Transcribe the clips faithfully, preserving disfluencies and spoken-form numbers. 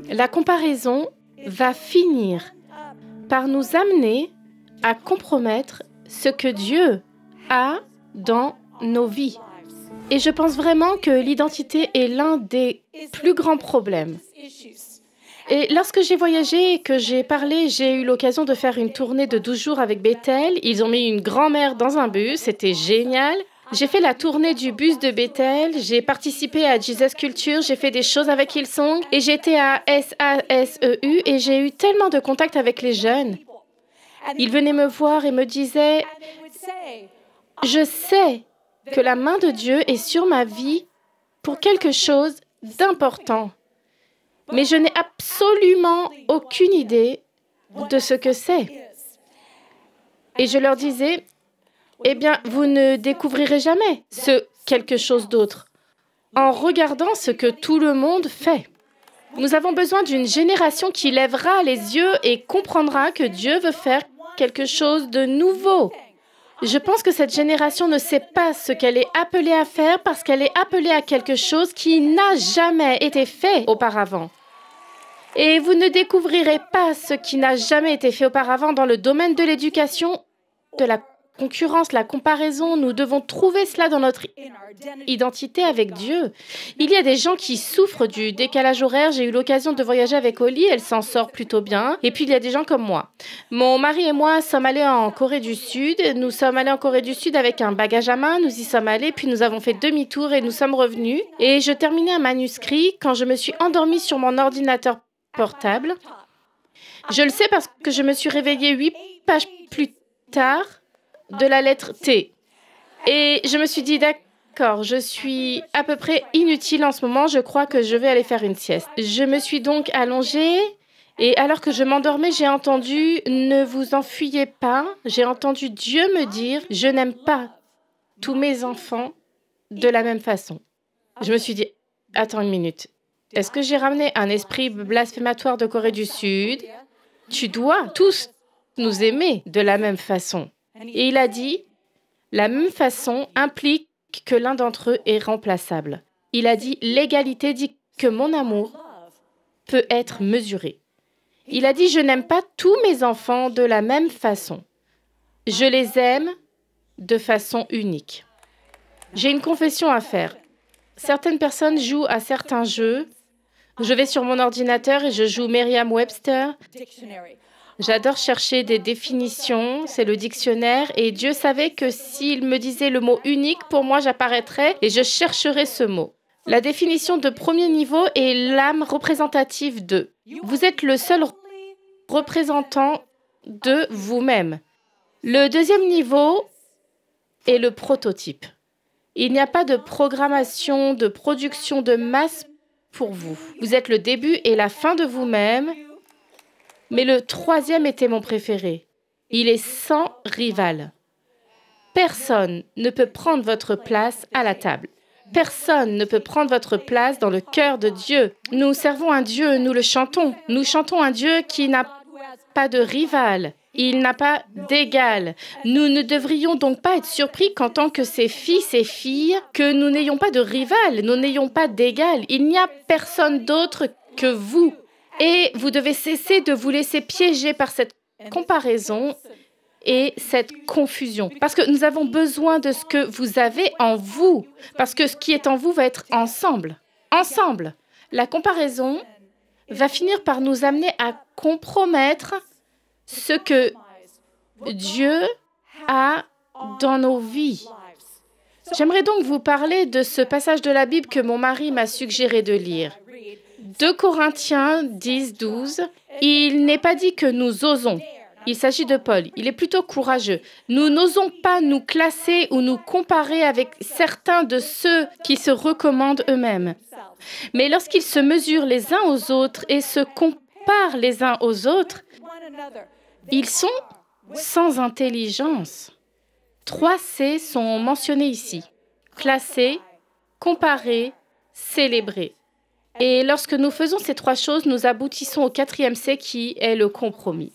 La comparaison va finir par nous amener à compromettre ce que Dieu a dans nos vies. Et je pense vraiment que l'identité est l'un des plus grands problèmes. Et lorsque j'ai voyagé et que j'ai parlé, j'ai eu l'occasion de faire une tournée de douze jours avec Bethel. Ils ont mis une grand-mère dans un bus, c'était génial. J'ai fait la tournée du bus de Bethel, j'ai participé à Jesus Culture, j'ai fait des choses avec Hillsong et j'étais à S A S E U et j'ai eu tellement de contacts avec les jeunes. Ils venaient me voir et me disaient « Je sais que la main de Dieu est sur ma vie pour quelque chose d'important, mais je n'ai absolument aucune idée de ce que c'est. » Et je leur disais « Eh bien, vous ne découvrirez jamais ce quelque chose d'autre en regardant ce que tout le monde fait. » Nous avons besoin d'une génération qui lèvera les yeux et comprendra que Dieu veut faire quelque chose de nouveau. Je pense que cette génération ne sait pas ce qu'elle est appelée à faire parce qu'elle est appelée à quelque chose qui n'a jamais été fait auparavant. Et vous ne découvrirez pas ce qui n'a jamais été fait auparavant dans le domaine de l'éducation, de la concurrence, la comparaison. Nous devons trouver cela dans notre identité avec Dieu. Il y a des gens qui souffrent du décalage horaire. J'ai eu l'occasion de voyager avec Oli, elle s'en sort plutôt bien. Et puis il y a des gens comme moi. Mon mari et moi sommes allés en Corée du Sud. Nous sommes allés en Corée du Sud avec un bagage à main. Nous y sommes allés, puis nous avons fait demi-tour et nous sommes revenus. Et je terminais un manuscrit quand je me suis endormie sur mon ordinateur portable. Je le sais parce que je me suis réveillée huit pages plus tard de la lettre T. Et je me suis dit, d'accord, je suis à peu près inutile en ce moment, je crois que je vais aller faire une sieste. Je me suis donc allongée et alors que je m'endormais, j'ai entendu « Ne vous enfuyez pas ». J'ai entendu Dieu me dire « Je n'aime pas tous mes enfants de la même façon ». Je me suis dit « Attends une minute, est-ce que j'ai ramené un esprit blasphématoire de Corée du Sud ? Tu dois tous nous aimer de la même façon ». Et il a dit, la même façon implique que l'un d'entre eux est remplaçable. Il a dit, l'égalité dit que mon amour peut être mesuré. Il a dit, je n'aime pas tous mes enfants de la même façon. Je les aime de façon unique. J'ai une confession à faire. Certaines personnes jouent à certains jeux. Je vais sur mon ordinateur et je joue Merriam-Webster. J'adore chercher des définitions, c'est le dictionnaire, et Dieu savait que s'il me disait le mot unique, pour moi, j'apparaîtrais et je chercherais ce mot. La définition de premier niveau est l'âme représentative de. Vous êtes le seul représentant de vous-même. Le deuxième niveau est le prototype. Il n'y a pas de programmation, de production de masse pour vous. Vous êtes le début et la fin de vous-même. Mais le troisième était mon préféré. Il est sans rival. Personne ne peut prendre votre place à la table. Personne ne peut prendre votre place dans le cœur de Dieu. Nous servons un Dieu, nous le chantons. Nous chantons un Dieu qui n'a pas de rival. Il n'a pas d'égal. Nous ne devrions donc pas être surpris qu'en tant que ses fils et filles, que nous n'ayons pas de rival, nous n'ayons pas d'égal. Il n'y a personne d'autre que vous. Et vous devez cesser de vous laisser piéger par cette comparaison et cette confusion. Parce que nous avons besoin de ce que vous avez en vous. Parce que ce qui est en vous va être ensemble. Ensemble. La comparaison va finir par nous amener à compromettre ce que Dieu a dans nos vies. J'aimerais donc vous parler de ce passage de la Bible que mon mari m'a suggéré de lire. deux Corinthiens dix, douze, il n'est pas dit que nous osons. Il s'agit de Paul. Il est plutôt courageux. Nous n'osons pas nous classer ou nous comparer avec certains de ceux qui se recommandent eux-mêmes. Mais lorsqu'ils se mesurent les uns aux autres et se comparent les uns aux autres, ils sont sans intelligence. Trois C sont mentionnés ici. Classer, comparer, célébrer. Et lorsque nous faisons ces trois choses, nous aboutissons au quatrième C qui est le compromis.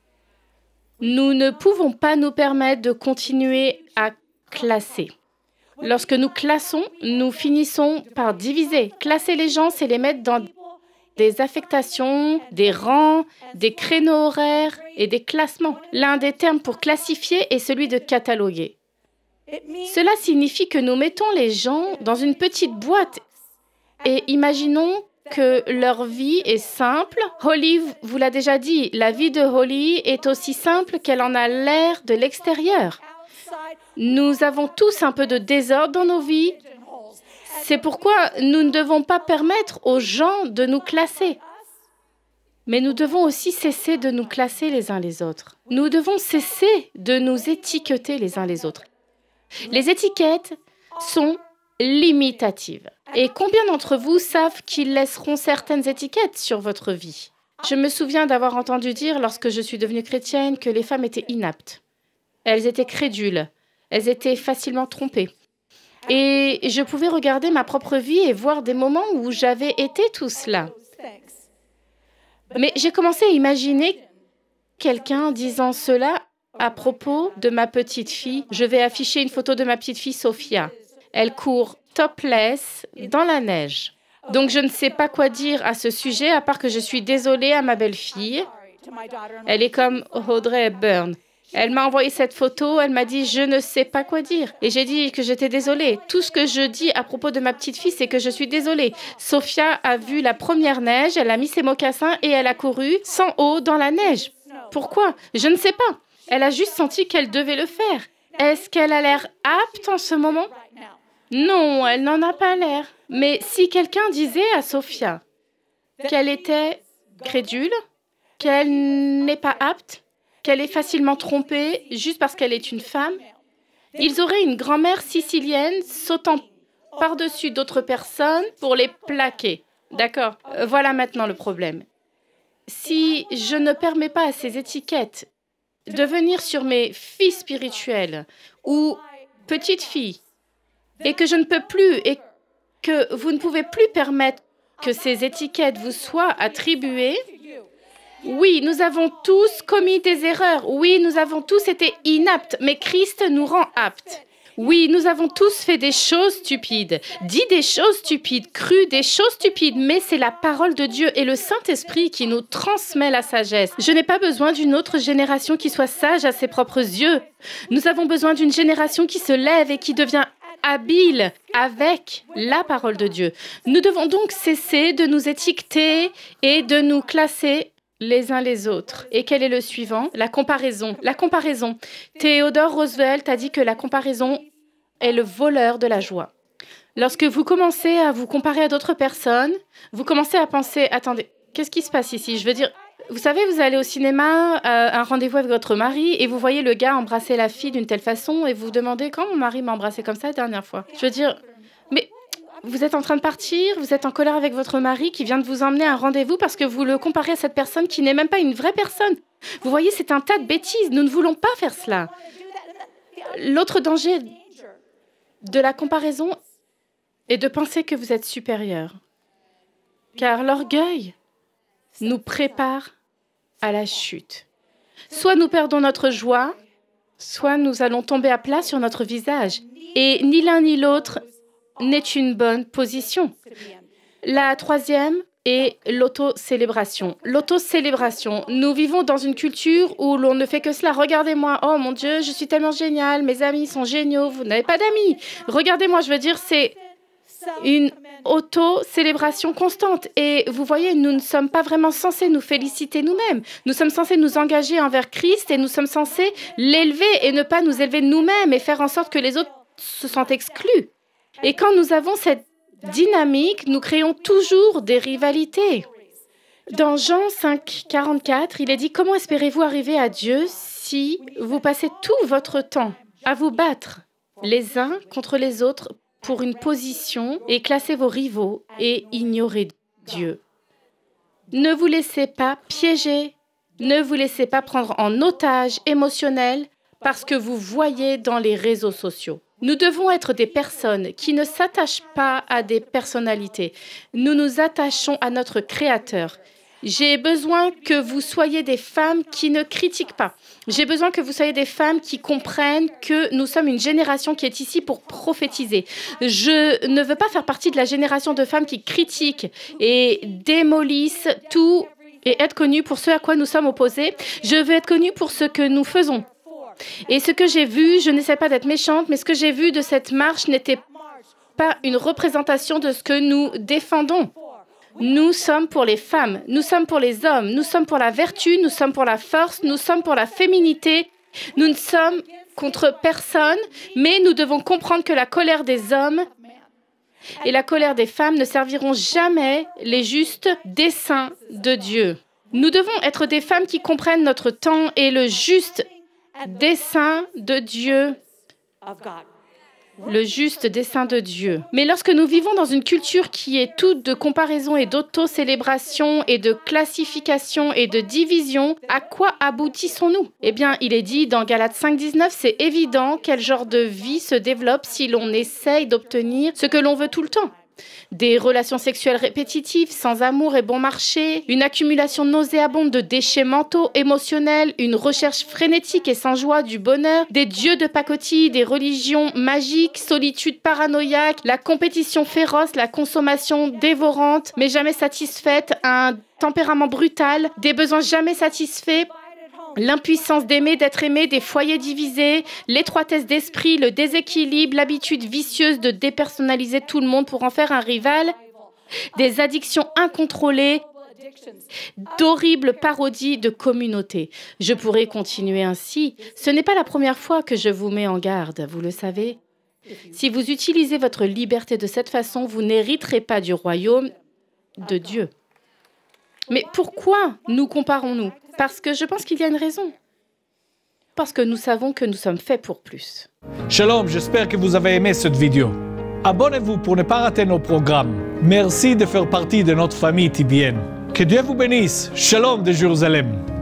Nous ne pouvons pas nous permettre de continuer à classer. Lorsque nous classons, nous finissons par diviser. Classer les gens, c'est les mettre dans des affectations, des rangs, des créneaux horaires et des classements. L'un des termes pour classifier est celui de cataloguer. Cela signifie que nous mettons les gens dans une petite boîte et imaginons que leur vie est simple. Holly vous l'a déjà dit, la vie de Holly est aussi simple qu'elle en a l'air de l'extérieur. Nous avons tous un peu de désordre dans nos vies. C'est pourquoi nous ne devons pas permettre aux gens de nous classer. Mais nous devons aussi cesser de nous classer les uns les autres. Nous devons cesser de nous étiqueter les uns les autres. Les étiquettes sont limitatives. Et combien d'entre vous savent qu'ils laisseront certaines étiquettes sur votre vie? Je me souviens d'avoir entendu dire, lorsque je suis devenue chrétienne, que les femmes étaient inaptes. Elles étaient crédules. Elles étaient facilement trompées. Et je pouvais regarder ma propre vie et voir des moments où j'avais été tout cela. Mais j'ai commencé à imaginer quelqu'un disant cela à propos de ma petite fille. Je vais afficher une photo de ma petite fille Sophia. Elle court topless dans la neige. Donc je ne sais pas quoi dire à ce sujet, à part que je suis désolée à ma belle-fille. Elle est comme Audrey Hepburn. Elle m'a envoyé cette photo, elle m'a dit « je ne sais pas quoi dire ». Et j'ai dit que j'étais désolée. Tout ce que je dis à propos de ma petite fille, c'est que je suis désolée. Sophia a vu la première neige, elle a mis ses mocassins et elle a couru sans eau dans la neige. Pourquoi? Je ne sais pas. Elle a juste senti qu'elle devait le faire. Est-ce qu'elle a l'air apte en ce moment? Non, elle n'en a pas l'air. Mais si quelqu'un disait à Sophia qu'elle était crédule, qu'elle n'est pas apte, qu'elle est facilement trompée juste parce qu'elle est une femme, ils auraient une grand-mère sicilienne sautant par-dessus d'autres personnes pour les plaquer. D'accord? Voilà maintenant le problème. Si je ne permets pas à ces étiquettes de venir sur mes filles spirituelles ou petites filles, et que je ne peux plus, et que vous ne pouvez plus permettre que ces étiquettes vous soient attribuées, oui, nous avons tous commis des erreurs. Oui, nous avons tous été inaptes, mais Christ nous rend aptes. Oui, nous avons tous fait des choses stupides, dit des choses stupides, cru des choses stupides, mais c'est la parole de Dieu et le Saint-Esprit qui nous transmet la sagesse. Je n'ai pas besoin d'une autre génération qui soit sage à ses propres yeux. Nous avons besoin d'une génération qui se lève et qui devient habile avec la parole de Dieu. Nous devons donc cesser de nous étiqueter et de nous classer les uns les autres. Et quel est le suivant? La comparaison. La comparaison. Theodore Roosevelt a dit que la comparaison est le voleur de la joie. Lorsque vous commencez à vous comparer à d'autres personnes, vous commencez à penser, attendez, qu'est-ce qui se passe ici? Je veux dire, vous savez, vous allez au cinéma, euh, un rendez-vous avec votre mari, et vous voyez le gars embrasser la fille d'une telle façon, et vous vous demandez, quand mon mari m'a embrassé comme ça la dernière fois? Je veux dire, mais vous êtes en train de partir, vous êtes en colère avec votre mari qui vient de vous emmener à un rendez-vous parce que vous le comparez à cette personne qui n'est même pas une vraie personne. Vous voyez, c'est un tas de bêtises. Nous ne voulons pas faire cela. L'autre danger de la comparaison est de penser que vous êtes supérieur. Car l'orgueil nous prépare à la chute. Soit nous perdons notre joie, soit nous allons tomber à plat sur notre visage. Et ni l'un ni l'autre n'est une bonne position. La troisième est l'auto-célébration. L'auto-célébration. Nous vivons dans une culture où l'on ne fait que cela. Regardez-moi, oh mon Dieu, je suis tellement génial, mes amis sont géniaux, vous n'avez pas d'amis. Regardez-moi, je veux dire, c'est une auto-célébration constante. Et vous voyez, nous ne sommes pas vraiment censés nous féliciter nous-mêmes. Nous sommes censés nous engager envers Christ et nous sommes censés l'élever et ne pas nous élever nous-mêmes et faire en sorte que les autres se sentent exclus. Et quand nous avons cette dynamique, nous créons toujours des rivalités. Dans Jean cinq, quarante-quatre, il est dit « Comment espérez-vous arriver à Dieu si vous passez tout votre temps à vous battre les uns contre les autres pour une position et classer vos rivaux et ignorer Dieu. Ne vous laissez pas piéger, ne vous laissez pas prendre en otage émotionnel parce que vous voyez dans les réseaux sociaux. Nous devons être des personnes qui ne s'attachent pas à des personnalités. Nous nous attachons à notre Créateur. J'ai besoin que vous soyez des femmes qui ne critiquent pas. J'ai besoin que vous soyez des femmes qui comprennent que nous sommes une génération qui est ici pour prophétiser. Je ne veux pas faire partie de la génération de femmes qui critiquent et démolissent tout et être connue pour ce à quoi nous sommes opposés. Je veux être connue pour ce que nous faisons. Et ce que j'ai vu, je n'essaie pas d'être méchante, mais ce que j'ai vu de cette marche n'était pas une représentation de ce que nous défendons. Nous sommes pour les femmes, nous sommes pour les hommes, nous sommes pour la vertu, nous sommes pour la force, nous sommes pour la féminité. Nous ne sommes contre personne, mais nous devons comprendre que la colère des hommes et la colère des femmes ne serviront jamais les justes desseins de Dieu. Nous devons être des femmes qui comprennent notre temps et le juste dessein de Dieu. Le juste dessein de Dieu. Mais lorsque nous vivons dans une culture qui est toute de comparaison et d'auto-célébration et de classification et de division, à quoi aboutissons-nous? Eh bien, il est dit dans Galates cinq dix-neuf, c'est évident quel genre de vie se développe si l'on essaye d'obtenir ce que l'on veut tout le temps. Des relations sexuelles répétitives, sans amour et bon marché, une accumulation nauséabonde de déchets mentaux, émotionnels, une recherche frénétique et sans joie du bonheur, des dieux de pacotille, des religions magiques, solitude paranoïaque, la compétition féroce, la consommation dévorante, mais jamais satisfaite, un tempérament brutal, des besoins jamais satisfaits, l'impuissance d'aimer, d'être aimé, des foyers divisés, l'étroitesse d'esprit, le déséquilibre, l'habitude vicieuse de dépersonnaliser tout le monde pour en faire un rival, des addictions incontrôlées, d'horribles parodies de communauté. Je pourrais continuer ainsi. Ce n'est pas la première fois que je vous mets en garde, vous le savez. Si vous utilisez votre liberté de cette façon, vous n'hériterez pas du royaume de Dieu. Mais pourquoi nous comparons-nous? Parce que je pense qu'il y a une raison. Parce que nous savons que nous sommes faits pour plus. Shalom, j'espère que vous avez aimé cette vidéo. Abonnez-vous pour ne pas rater nos programmes. Merci de faire partie de notre famille T B N. Que Dieu vous bénisse. Shalom de Jérusalem.